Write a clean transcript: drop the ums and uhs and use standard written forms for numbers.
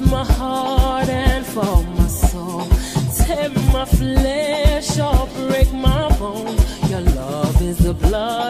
my heart and for my soul. Tear my flesh or break my bone. Your love is the blood